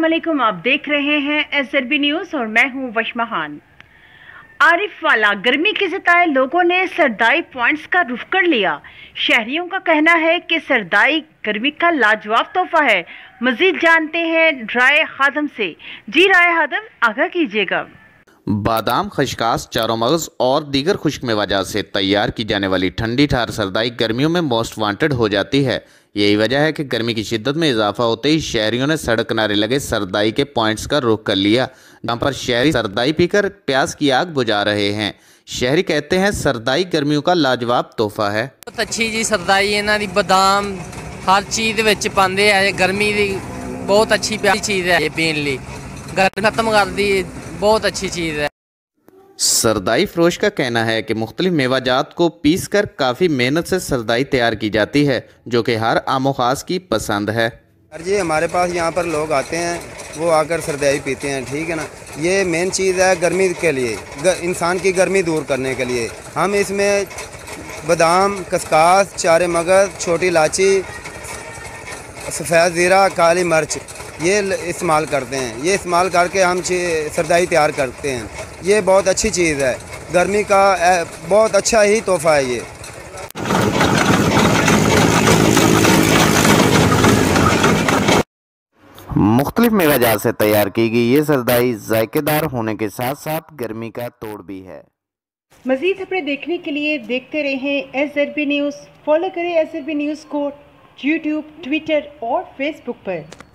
अस्सलामुअलैकुम। आप देख रहे हैं SRB न्यूज़ और मैं हूं वशमहान। आरिफ वाला गर्मी के सताए लोगों ने सरदाई पॉइंट्स का रुख कर लिया। शहरियों का कहना है कि सरदाई गर्मी का लाजवाब तोहफा है। मजीद जानते हैं राय खादम से। जी राय खादम, आगाह कीजिएगा। बादाम, खशकास, चारों मगज और दीगर खुश्क मेवाजात से तैयार की जाने वाली ठंडी ठार सरदाई गर्मियों में मोस्ट वांटेड हो जाती है। यही वजह है कि गर्मी की शिद्दत में इजाफा होते ही शहरियों ने सड़क किनारे लगे सरदाई के पॉइंट्स का रुख कर लिया, जहां पर शहरी सरदाई पीकर प्यास की आग बुझा रहे हैं। शहरी कहते हैं सरदाई गर्मियों का लाजवाब तोहफा है। बहुत अच्छी जी सरदाई, इन्हां दी बादाम हर चीज़ विच पांदे है। गर्मी दी बहुत अच्छी प्यारी चीज़ है, पीने ली गर्मी खत्म कर दी, बहुत अच्छी चीज़ है। सरदाई फरोश का कहना है कि मुख्तलिफ मेवाजात को पीस कर काफ़ी मेहनत से सरदाई तैयार की जाती है, जो कि हर आमो खास की पसंद है। जी हमारे पास यहाँ पर लोग आते हैं, वो आकर सरदाई पीते हैं, ठीक है ना। ये मेन चीज़ है गर्मी के लिए, इंसान की गर्मी दूर करने के लिए। हम इसमें बादाम, खसकास, चारे मगज, छोटी इलायची, सफ़ेद ज़ीरा, काली मिर्च ये इस्तेमाल करते हैं। ये इस्तेमाल करके हम सरदाई तैयार करते हैं। ये बहुत अच्छी चीज़ है, गर्मी का बहुत अच्छा ही तोहफ़ा है ये। मुख्तलिफ मेवाजात से तैयार की गई ये सरदाई जायकेदार होने के साथ साथ गर्मी का तोड़ भी है। मजीद खबरें देखने के लिए देखते रहें SRB न्यूज़। फॉलो करें SRB न्यूज़ को YouTube, ट्विटर और फेसबुक पर।